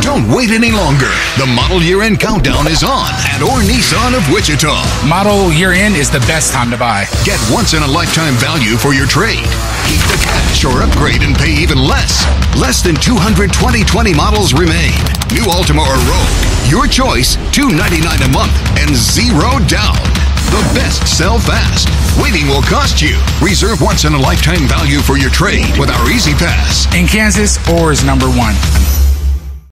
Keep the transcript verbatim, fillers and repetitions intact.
Don't wait any longer. The model year-end countdown is on at Orr Nissan of Wichita. Model year-end is the best time to buy. Get once-in-a-lifetime value for your trade. Keep the cash or upgrade and pay even less. Less than two hundred twenty twenty models remain. New Altima or Rogue. Your choice, two hundred ninety-nine dollars a month and zero down. The best sell fast. Waiting will cost you. Reserve once-in-a-lifetime value for your trade with our Easy Pass. In Kansas, Orr is number one.